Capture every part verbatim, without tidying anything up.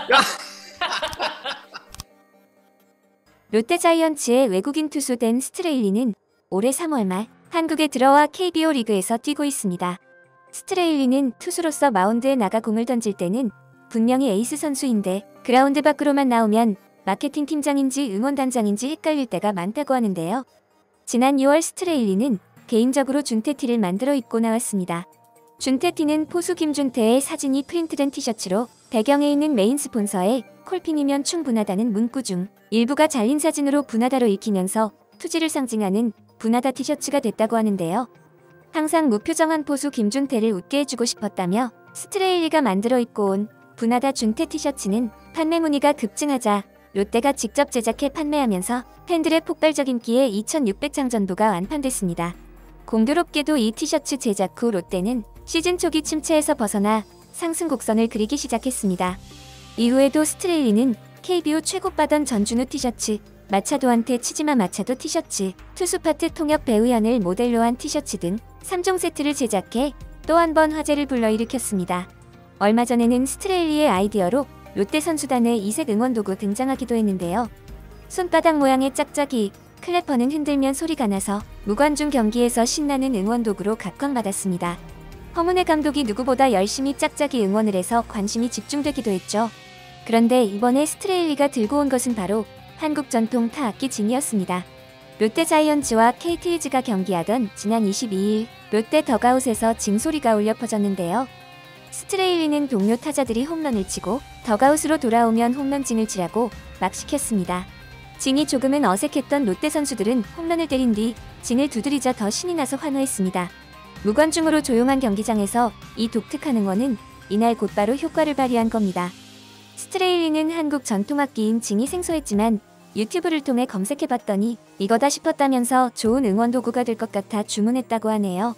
롯데자이언츠의 외국인 투수 댄 스트레일리는 올해 삼월 말 한국에 들어와 케이비오 리그에서 뛰고 있습니다. 스트레일리는 투수로서 마운드에 나가 공을 던질 때는 분명히 에이스 선수인데 그라운드 밖으로만 나오면 마케팅 팀장인지 응원단장인지 헷갈릴 때가 많다고 하는데요. 지난 유월 스트레일리는 개인적으로 준태티를 만들어 입고 나왔습니다. 준태티는 포수 김준태의 사진이 프린트된 티셔츠로 배경에 있는 메인 스폰서의 콜핑이면 충분하다는 문구 중 일부가 잘린 사진으로 분하다로 읽히면서 투지를 상징하는 분하다 티셔츠가 됐다고 하는데요. 항상 무표정한 포수 김준태를 웃게 해주고 싶었다며 스트레일리가 만들어 입고 온 분하다 준태 티셔츠는 판매 문의가 급증하자 롯데가 직접 제작해 판매하면서 팬들의 폭발적 인기에 이천육백 장 정도가 완판됐습니다. 공교롭게도 이 티셔츠 제작 후 롯데는 시즌 초기 침체에서 벗어나 상승 곡선을 그리기 시작했습니다. 이후에도 스트레일리는 케이비오 최고받던 전준우 티셔츠, 마차도한테 치지마 마차도 티셔츠, 투수파트 통역 배우연을 모델로 한 티셔츠 등 삼 종 세트를 제작해 또 한 번 화제를 불러일으켰습니다. 얼마 전에는 스트레일리의 아이디어로 롯데 선수단의 이색 응원도구 등장하기도 했는데요. 손바닥 모양의 짝짝이, 클래퍼는 흔들면 소리가 나서 무관중 경기에서 신나는 응원도구로 각광받았습니다. 허문회 감독이 누구보다 열심히 짝짝이 응원을 해서 관심이 집중되기도 했죠. 그런데 이번에 스트레일리가 들고 온 것은 바로 한국 전통 타악기 진이었습니다. 롯데자이언츠와 케이티위즈가 경기하던 지난 이십이일 롯데 덕아웃에서 징 소리가 울려 퍼졌는데요. 스트레일리는 동료 타자들이 홈런을 치고 덕아웃으로 돌아오면 홈런징을 치라고 막 시켰습니다. 징이 조금은 어색했던 롯데 선수들은 홈런을 때린 뒤 징을 두드리자 더 신이 나서 환호했습니다. 무관중으로 조용한 경기장에서 이 독특한 응원은 이날 곧바로 효과를 발휘한 겁니다. 스트레일리는 한국 전통악기인 징이 생소했지만 유튜브를 통해 검색해봤더니 이거다 싶었다면서 좋은 응원 도구가 될 것 같아 주문했다고 하네요.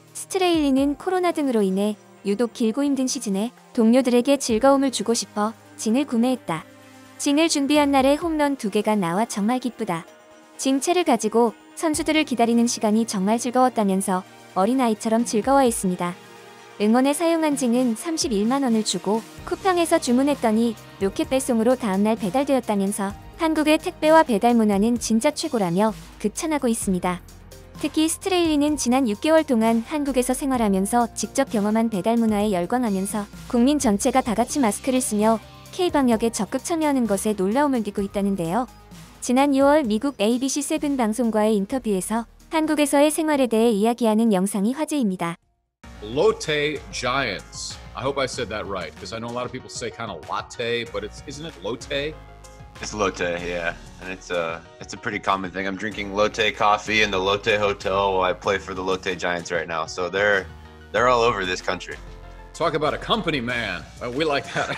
스트레일리는 코로나 등으로 인해 유독 길고 힘든 시즌에 동료들에게 즐거움을 주고 싶어 징을 구매했다. 징을 준비한 날에 홈런 두 개가 나와 정말 기쁘다. 징채를 가지고 선수들을 기다리는 시간이 정말 즐거웠다면서 어린아이처럼 즐거워했습니다. 응원에 사용한 징은 삼십일만 원을 주고 쿠팡에서 주문했더니 로켓 배송으로 다음날 배달되었다면서 한국의 택배와 배달 문화는 진짜 최고라며 극찬하고 있습니다. 특히 스트레일리는 지난 육 개월 동안 한국에서 생활하면서 직접 경험한 배달 문화에 열광하면서 국민 전체가 다같이 마스크를 쓰며 K방역에 적극 참여하는 것에 놀라움을 느끼고 있다는데요. 지난 유월 미국 에이비씨 세븐 방송과의 인터뷰에서 한국에서의 생활에 대해 이야기하는 영상이 화제입니다. Lotte Giants. I hope I said that right because I know a lot of people say kind of latte, but it's isn't it Lotte? It's Lotte, yeah, and it's a it's a pretty common thing. I'm drinking Lotte coffee in the Lotte Hotel while I play for the Lotte Giants right now. So they're they're all over this country. Talk about a company man. Uh, we like that.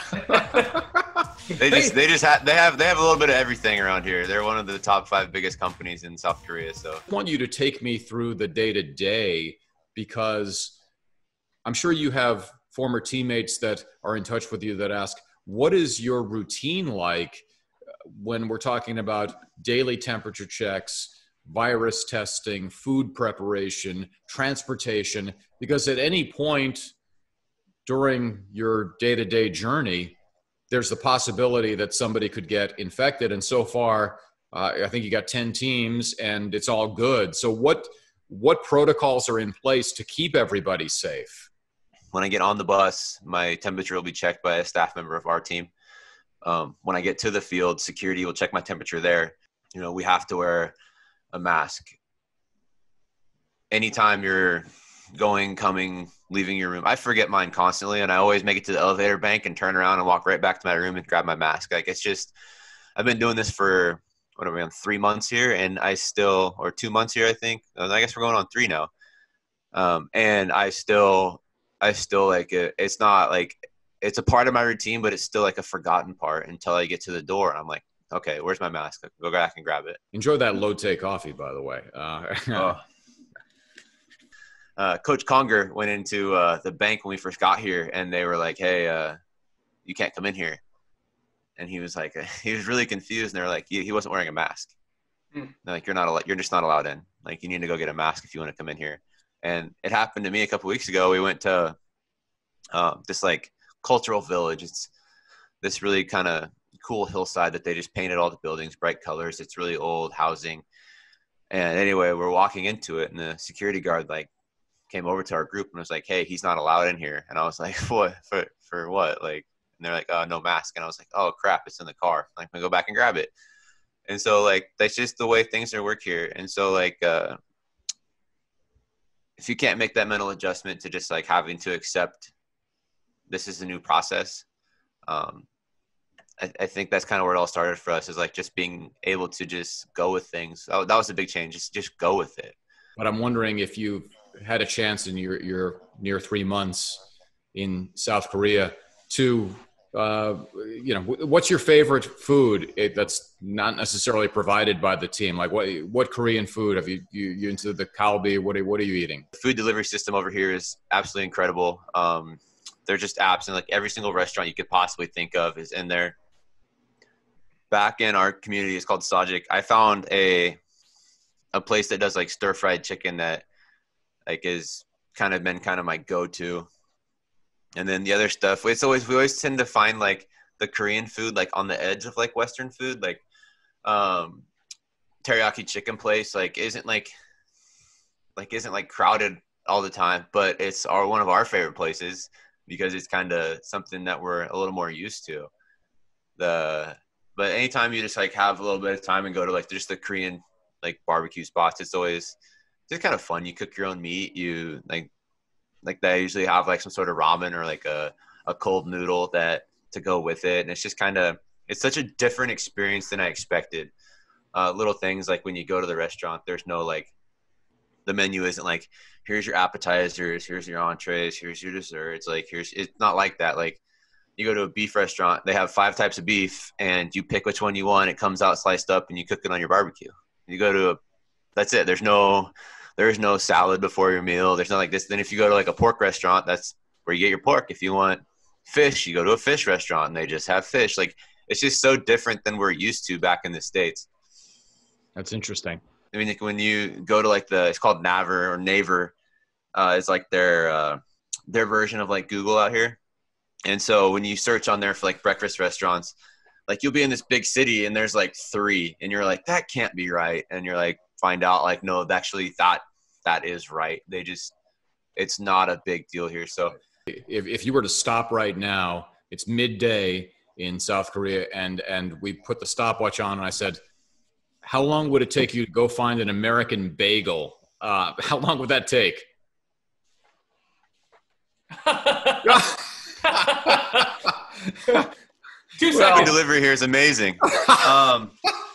They just they just have they have they have a little bit of everything around here. They're one of the top five biggest companies in South Korea. So I want you to take me through the day to day because I'm sure you have former teammates that are in touch with you that ask, what is your routine like when we're talking about daily temperature checks, virus testing, food preparation, transportation? Because at any point during your day-to-day journey, there's the possibility that somebody could get infected. And so far, uh, I think you got ten teams and it's all good. So what, what protocols are in place to keep everybody safe? When I get on the bus, my temperature will be checked by a staff member of our team. Um, when I get to the field, security will check my temperature there. You know, we have to wear a mask. Anytime you're going, coming, leaving your room, I forget mine constantly, and I always make it to the elevator bank and turn around and walk right back to my room and grab my mask. Like, it's just, I've been doing this for, what are we on, three months here, and I still, or two months here, I think. I guess we're going on three now. Um, and I still, I still like it. It's not like, it's a part of my routine, but it's still like a forgotten part until I get to the door. And I'm like, okay, where's my mask? Go back and grab it. Enjoy that Lotte coffee, by the way. Uh, oh. uh, Coach Conger went into uh, the bank when we first got here, and they were like, hey, uh, you can't come in here. And he was like, he was really confused. And they were like, he, he wasn't wearing a mask. Hmm. Like, you're not, al- you're just not allowed in. Like, you need to go get a mask if you want to come in here. And it happened to me a couple weeks ago. We went to uh, this like cultural village. It's this really kind of cool hillside that they just painted all the buildings bright colors. It's really old housing. And anyway, we're walking into it, and the security guard like came over to our group and was like, "Hey, he's not allowed in here." And I was like, "What? For for what?" Like, and they're like, "Oh, no mask." And I was like, "Oh crap, it's in the car." Like, I'm gonna go back and grab it. And so like that's just the way things are work here. And so like uh, if you can't make that mental adjustment to just like having to accept this is a new process, um, I, I think that's kind of where it all started for us, is like just being able to just go with things. That, that was a big change. Just just go with it. But I'm wondering if you've had a chance in your your near three months in South Korea to, uh, you know, what's your favorite food that's not necessarily provided by the team? Like what what Korean food have you you, you into the kalbi? What are, what are you eating? The food delivery system over here is absolutely incredible. Um, they're just apps, and like every single restaurant you could possibly think of is in there. Back in our community, it's called Sajik. I found a a place that does like stir fried chicken that like is kind of been kind of my go-to. And then the other stuff, it's always, we always tend to find like the Korean food, like on the edge of like Western food, like um, teriyaki chicken place, like isn't like, like isn't like crowded all the time, but it's our, one of our favorite places because it's kind of something that we're a little more used to. The, but anytime you just like have a little bit of time and go to like just the Korean like barbecue spots, it's always just kind of fun. You cook your own meat. You like, like they usually have like some sort of ramen or like a, a cold noodle that to go with it. And it's just kind of, it's such a different experience than I expected. Uh, little things like when you go to the restaurant, there's no like, the menu isn't like, here's your appetizers, here's your entrees, here's your desserts. Like here's, it's not like that. Like you go to a beef restaurant, they have five types of beef and you pick which one you want. It comes out sliced up and you cook it on your barbecue. You go to a, that's it. There's no, there's no salad before your meal. There's not like this. Then if you go to like a pork restaurant, that's where you get your pork. If you want fish, you go to a fish restaurant and they just have fish. Like it's just so different than we're used to back in the States. That's interesting. I mean, like when you go to like the, it's called Naver or Naver. Uh, it's like their, uh, their version of like Google out here. And so when you search on there for like breakfast restaurants, like you'll be in this big city and there's like three and you're like, that can't be right. And you're like, find out like, no, actually that, that is right. They just, it's not a big deal here. So if, if you were to stop right now, it's midday in South Korea and, and we put the stopwatch on and I said, how long would it take you to go find an American bagel? Uh, how long would that take? Two Rapid seconds. delivery here is amazing. Um,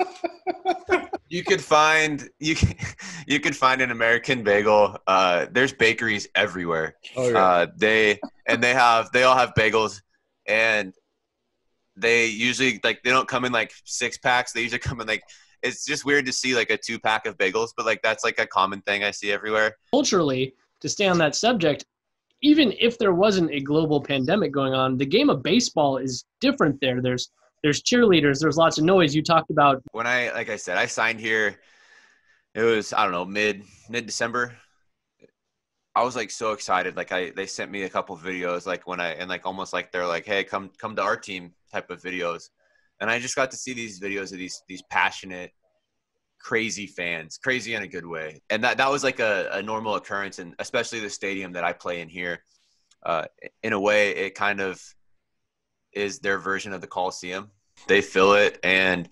you could find you can, you could find an American bagel. Uh, there's bakeries everywhere. Oh, yeah. Uh, they and they have they all have bagels, and they usually like they don't come in like six packs. They usually come in like, it's just weird to see like a two pack of bagels, but like that's like a common thing I see everywhere. Culturally, to stay on that subject, even if there wasn't a global pandemic going on, the game of baseball is different there. There's there's cheerleaders, there's lots of noise. You talked about When I, like I said, I signed here, it was, I don't know, mid, mid-December. I was like so excited. Like I, they sent me a couple of videos, like when I, and like almost like they're like, hey, come, come to our team type of videos. And I just got to see these videos of these, these passionate, crazy fans, crazy in a good way. And that, that was like a, a normal occurrence, and especially the stadium that I play in here. Uh, in a way, it kind of is their version of the Coliseum. They fill it, and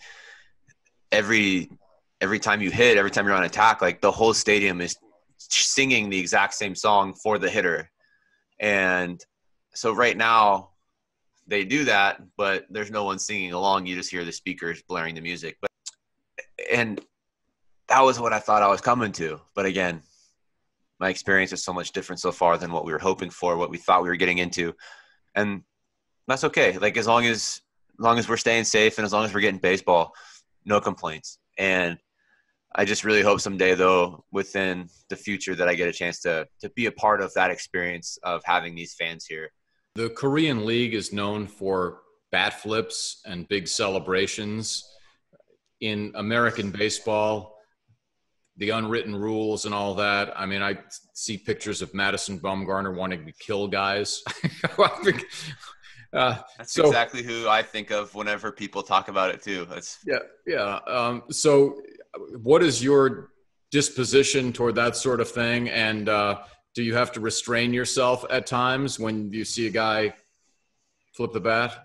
every every time you hit, every time you're on attack, like the whole stadium is singing the exact same song for the hitter. And so right now they do that, but there's no one singing along. You just hear the speakers blaring the music. But and that was what I thought I was coming to. But again, my experience is so much different so far than what we were hoping for, what we thought we were getting into. And that's okay. Like as long as, as long as we're staying safe and as long as we're getting baseball, no complaints. And I just really hope someday though, within the future, that I get a chance to, to be a part of that experience of having these fans here. The Korean League is known for bat flips and big celebrations. In American baseball, the unwritten rules and all that. I mean, I see pictures of Madison Bumgarner wanting to kill guys. Uh, That's so exactly who I think of whenever people talk about it too. That's yeah, yeah. Um, so, what is your disposition toward that sort of thing? And uh, do you have to restrain yourself at times when you see a guy flip the bat?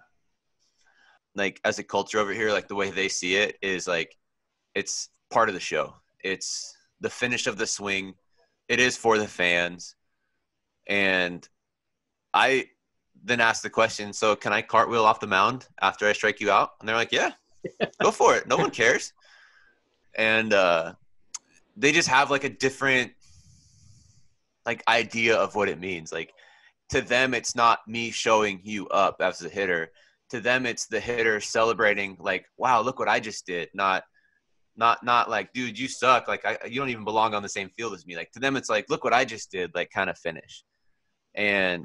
like as a culture over here, like the way they see it is like it's part of the show. It's the finish of the swing. It is for the fans. And I then asked the question, so can I cartwheel off the mound after I strike you out? And they're like, yeah, go for it. No one cares. And uh, they just have like a different like idea of what it means. Like to them, it's not me showing you up as a hitter. To them, it's the hitter celebrating like, wow, look what I just did. Not, not, not like, dude, you suck. Like I, you don't even belong on the same field as me. Like to them, it's like, look what I just did. Like kind of finish. And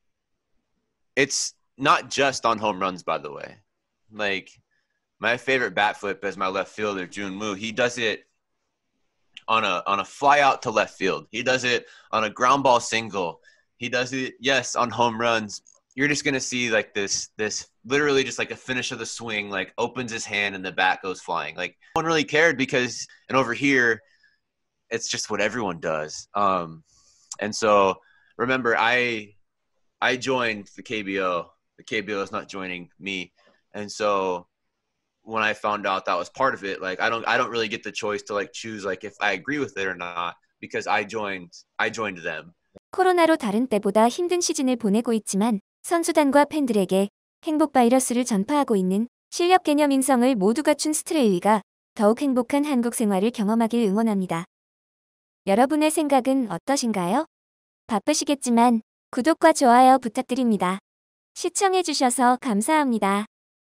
it's not just on home runs, by the way. Like my favorite bat flip as my left fielder, Jun Moo, he does it on a on a fly out to left field. He does it on a ground ball single. He does it, yes, on home runs. You're just gonna see like this this literally just like a finish of the swing, like opens his hand and the bat goes flying. Like no one really cared because and over here, it's just what everyone does. Um, and so remember, I I joined the K B O. The K B O is not joining me, and so when I found out that was part of it, like I don't I don't really get the choice to like choose like if I agree with it or not because I joined I joined them. 코로나로 다른 때보다 힘든 시즌을 보내고 있지만 선수단과 팬들에게 행복 바이러스를 전파하고 있는 실력 개념 인성을 모두 갖춘 스트레일리가 더욱 행복한 한국 생활을 경험하길 응원합니다. 여러분의 생각은 어떠신가요? 바쁘시겠지만 구독과 좋아요 부탁드립니다. 시청해주셔서 감사합니다.